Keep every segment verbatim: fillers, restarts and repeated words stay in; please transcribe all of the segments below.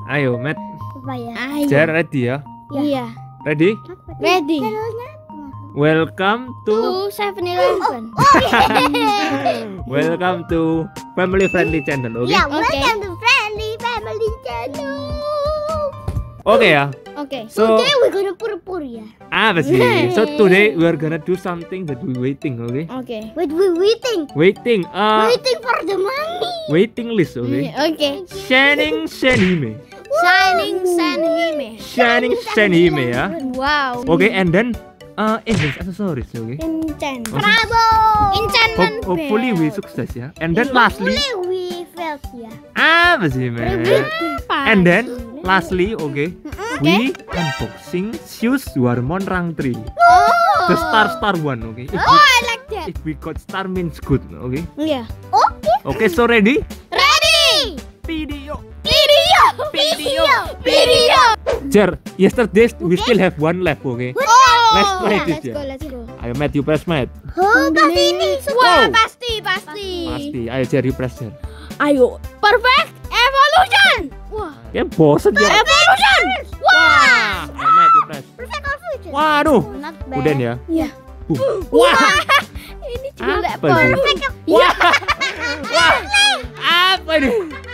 Ayo, Matt. Apa ya? Jar ready ya? Iya. Ready? Ready. Welcome to To seven eleven. Welcome to Family Friendly Channel, oke? Ya, Oke. welcome to Friendly Family Channel. Oke ya. Oke. So, Today we're gonna pur-pur ya. apa sih? So today we are gonna do something that we waiting, oke? Oke. Wait, we waiting. Waiting, uh, Waiting for the money. waiting list, oke? Oke. Shining Senhime, Shining Senhime. Shining Senhime ya. Wow. Oke, and then uh, English accessories, oke? Enchant. Bravo. Enchantment Hope, hopefully we bell. sukses ya. And then lastly, Hopefully we failed ya. apa sih, man? And then lastly, oke, we unboxing shoes Warmon Rang three. Oh. The star star one, oke? If, Oh, we, I like that. if we got star means good, oke? Iya. Oke. Oke, so ready? Ready. Video. Video. Video. Video. Jar, yesterday we still have one left, oke? Oh. Let's try this Let's ya. go, let's go. Ayo, Matt, you press, Matt. Oh, pasti ini. Wah, Wow. pasti, pasti. Pasti. Ayo, Jar, you press, Jar. Ayo. Perfect evolution. Wah. Ya bosen ya. Evolution. Wah. Ayo, Matt, you press. Perfect confusion. Waduh. Not bad. Udah ya. Iya. Boom. Wah. Ini juga nggak Apa sih? perfect. Wah. Wah. Apa ini?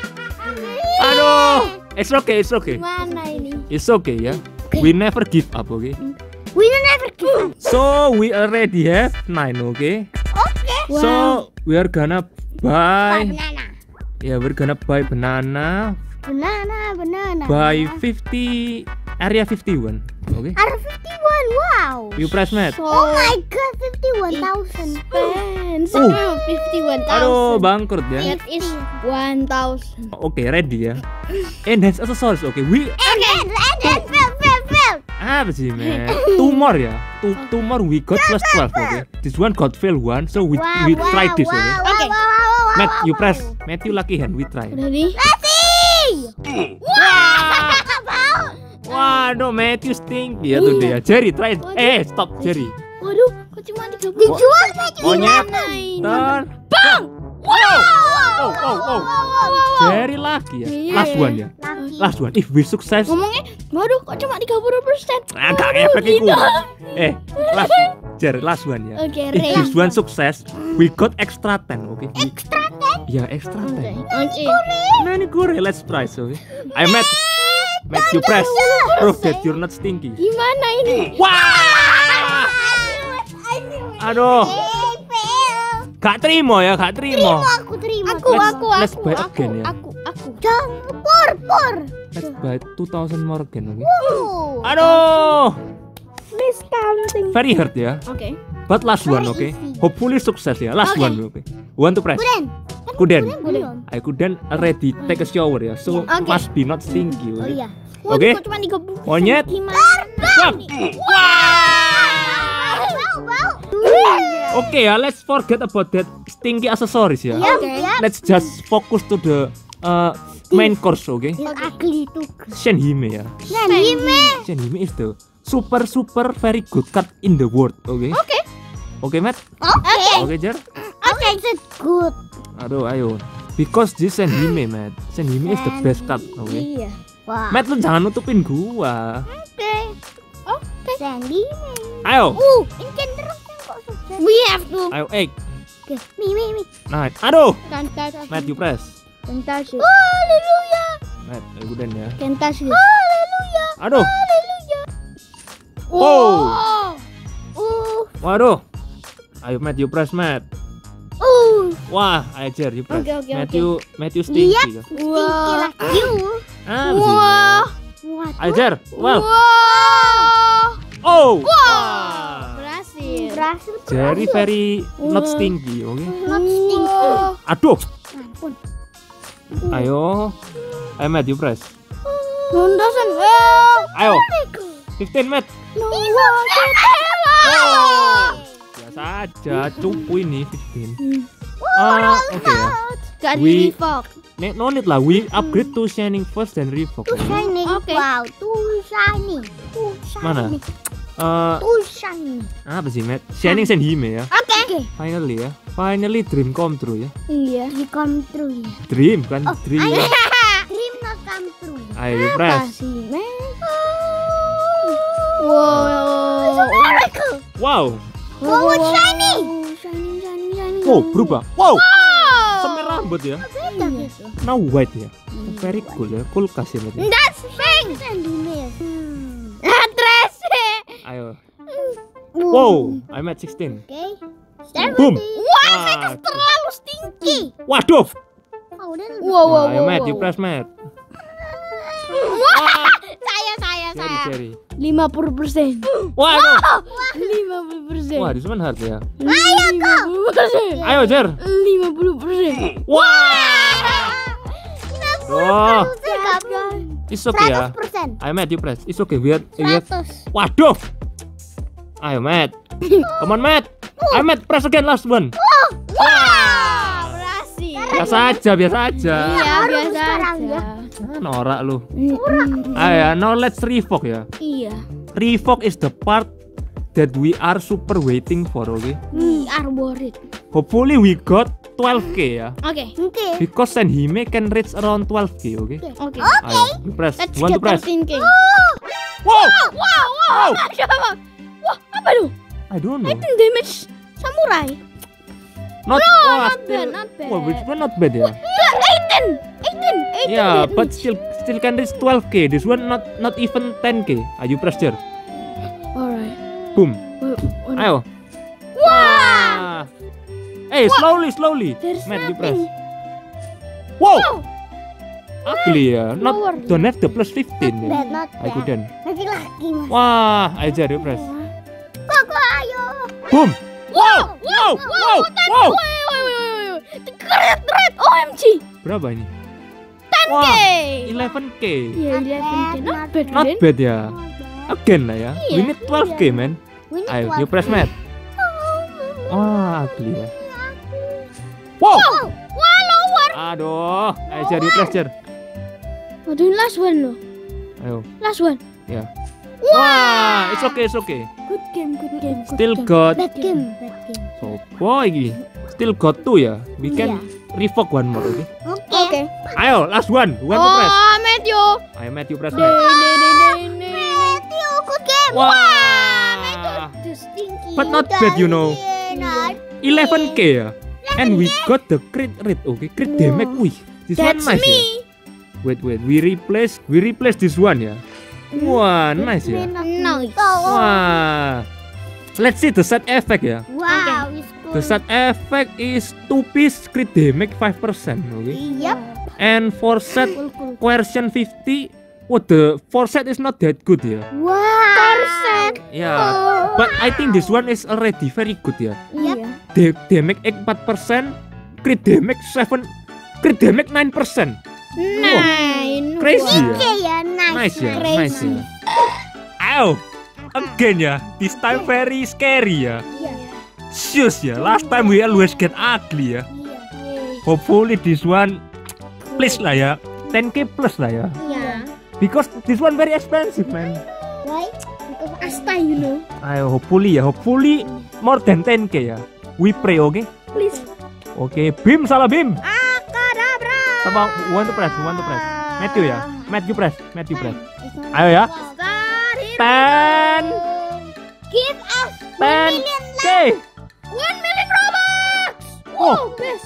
Aduh. It's okay, it's okay. Mana ini? It's okay ya. We never give up, okay? We don't ever give up. So we already have nine, okay? Okay. So we are gonna buy. Banana. Yeah, we're gonna buy banana Banana, banana. by fifty area fifty-one, okay? Are fifty-one. Wow. You press, Matt. Oh my god, fifty-one thousand. Pens. Oh. fifty-one Aduh, thousand. bangkrut ya. It is one thousand. Oke, ready ya. Enhance accessories, oke. We And then, and then, fail, fail, fail. apa sih, man? Two more ya. Two, two more we got plus twelve, okay? This one got fail one, so we Wow, we wow, try this, wow, okay? wow, Okay. wow, wow, wow, Matt, wow, you wow. press. Matthew lucky hand, we try. Ready? Let's see. Wah, Wow. waduh, Matthew stinky ya tuh dia. Jerry, try. Eh, stop, Jerry. Waduh, kok cuma tiga puluh? Dijual saja. Monyet, Mana ini? turn. Bang! Wow! Oh, oh, oh. Wow. Jerry lagi ya. Iya. Last one ya. Laki. Last one. If we sukses, Ngomongnya, waduh, kok cuma tiga puluh persen? ah, gak efek iku. Eh, last, Jerry, last one ya. Oke, If Ray. this one sukses, we got extra ten, oke? Extra ten. Ya, extra ten. Oke. Nah, ini gue let's price, oke? I met, met you press, prove that you're not stinky. Gimana ini? Wah! Aduh, Eh, fail. gak terima ya, gak terima. Aku terima. Aku, Let's- aku, let's aku, buy aku, again ya. aku, aku. Jangan pur, pur. Let's buy two thousand more again, oke? Uh. Aduh, Please counting. very hurt ya. Oke. But last one, oke? Very easy. Hopefully sukses ya, last Oke. one, oke? One to press. Kuden. Kuden. Belum. I couldn't already take a shower ya, so Oke. must be not stinky, Oh oke? iya. Waduh, Oke. kok cuma tiga puluh persen? Monyet. Gimana? Wah! Bau, bau. Oke ya, let's forget about that stinky accessories ya. Yap, Oke. yap. Let's just focus to the uh, main course, oke? Yang ugly tuh. Senhime ya. Nah, Hime. Senhime is the super super very good card in the world, oke? Oke. Oke, Matt? Oke. Oke, Jar? Oke, it's good. Aduh, ayo. Because this Senhime, Matt. Senhime is the best card, oke? Iya. Wah. Matt, lu jangan nutupin gua. Oke. Oke. Sandy. Ayo. Uh, incen terus yang kok sukses. We have to. Ayo, eh. Oke. Mi, mi, mi. Nah, aduh. Can't touch. Matt, you press. Can't touch it. Haleluya. Matt, ayo guden ya. Can't touch it. Haleluya. Aduh. Haleluya. Oh. Uh, Waduh. Ayo, Matt, you press, Matt. uh. Wah, ayo Jar, you press. Oke, oke, Matthew, Matthew stinky. Lihat. ya. Stinky like you. Ah, Wah. wah. What? Ayo Jar. Wow. Wah. Oh. Wah. Berhasil. Berhasil. Jerry berhasil. very not Wah. stinky, oke? Not stinky. Wah. Aduh. Ampun. Ayo. Ayo Matt, you press. One dozen. Well. Ayo. fifteen Matt. No one can tell. Biasa aja, cupu ini fifteen. Hmm. Ah, oke ya. Gak We- di revoke. Ne- No need lah, we upgrade to shining first dan revoke. Too shiny. Oke. Wow, too shiny. Too shiny. Mana? Eh, Too shiny. apa sih Matt? Shining Senhime ya. Oke. Oke. Finally ya. Finally dream come true ya. Iya. Di come true ya. Dream kan Oh, dream. ayo. Dream not come true. Ayo, you press. Kasih, men. Wow. Wow. Wow, shiny. Shiny, shiny, shiny. Wow, berubah. Wow. Wow. Semir rambut ya. Beda gitu. Now white ya. Very cool ya. Kulkas ya berarti. That's pink. Sandy Miss. Ah, Tracy. Ayo. Wow, I'm at sixteen. Oke. Boom. Wah, Wah, terlalu stinky. Waduh. Oh, udah lebih. Wow, wow, Ayo, wow. Matt, you wow. press, Matt. Saya, saya, Cherry, saya. cherry. lima puluh persen. Wah, no. lima puluh persen. Wah, this one hard ya. lima puluh persen. Ayo, Jer. lima puluh persen. Wah. Oh, Sekarang it's okay ya. seratus persen. Ayo, Matt, you press. It's okay. We have, we have. seratus. Waduh. Ayo, Matt. Come on, Matt. Ayo, Matt, press again, last one. Wah, berhasil. Biasa aja, biasa aja. Iya, Baru biasa sekarang aja. Ah, norak lu. Mm-mm. Ayo, now let's revoke ya. Iya. Revoke is the part that we are super waiting for, okay? We are worried. Hopefully we got twelve K ya. Oke. Oke. Because Senhime can reach around twelve K, okay? Oke. Ayo, you press. Let's You want get to press? thirteen K. Wow! Wow, wow. Masya Allah. Wah, apa tuh? I don't know. eighteen damage samurai. Not, No, wah, not still, bad, not bad. Wah, which one not bad ya? eighteen. eighteen. eighteen Yeah, damage. but still still can reach twelve K. This one not not even ten K. Ayo press there. Alright. Boom. Wait, wait. Ayo. Wah. Hey, slowly, slowly. There's Matt, you press. nothing. Wow. Ugly ya. Not Lower. don't have the plus fifteen ya. Bad, not I bad. couldn't. Lagi-lagi mas. Wah, ayo Jar, you press. Koko ayo. Boom. Wow, Wow, wow, wow. Wait, wait, wait, wait, wait. Red, red, O M G. Berapa ini? ten K. Wah, eleven K. Iya, eleven K. Not bad, Not Ren. bad ya. Again lah ya. Iya. We need twelve K, man. We need Ayo, one. you press, Matt. Wah, ugly ya. Wow. Wah, lower. Aduh, ayo Jar, you press, Jar. Aduh, last one loh. Ayo. Last one. Ya. Wah, it's okay, it's okay. Good game, good game. good Still game. got Bad game, bad game. so boy iki. Still got two ya. We can revoke one more, okay? Oke. Oke. Ayo, last one. We want to press. Oh, Matthew. Ayo, Matt, you press, Nih, Matt. nih, nih, nih, nih. Matthew, good game. Wah. Just stinky. But not bad, you know. Not eleven K ya. And we got the crit rate, okay? Crit Wow. damage. Wih, this That's one nice ya. me. Wait, wait. We replace we replace this one ya. Wah, nice ya. Nice. Wah. Let's see the set effect ya. Wow, it's cool. The set effect is two piece crit damage five percent, okay? Yep. And for set Cool, cool. coercion fifty, oh the for set is not that good ya. Wow. Persen. Yeah, but I think this one is already very good ya. Yep. Iya. Da- damage four percent, crit damage seven, crit damage nine percent. Nine. Crazy ya. Oke ya, nice. Nice ya, nice. nice ya. Ayo, again ya. This time very scary ya. Iya. Shoes ya. Last time we always get ugly ya. Iya. Hopefully this one, please lah ya. ten K plus lah ya. Iya. Because this one very expensive man. Why? Because Asta, you know. Ayo, hopefully ya. Hopefully more than ten K ya. We pray, okay? Please. Oke, Bim salah Bim. Akadabra. Sama one to press, one to press. Matthew ya. Matthew press, Matthew press. Ayo ya. Start it. ten give us ten K. One million Robux. Oh. Oh, best.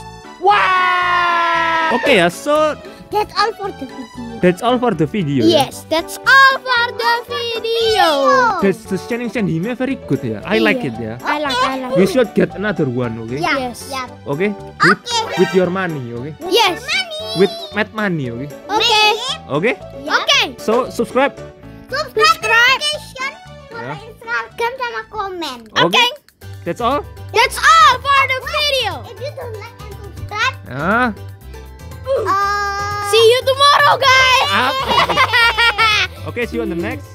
Wow. Oke ya, so that's all for the video. that's all for the video. ya. Yes, that's all for the video. That's the Shining Sandhime very good ya. I like Iya. it ya. I like, I like. We should get another one, okay? Yeah. Yes. Yeah. Okay? With, with your money, okay? Yes. With Matt money, okay? Okay. Okay? Okay. So subscribe. Subscribe. Notification. Ya. Follow Instagram sama komen. Okay. That's all. That's all for the video. If you don't like and subscribe, Ah. uh, See you tomorrow, guys. Ah. Okay, see you on the next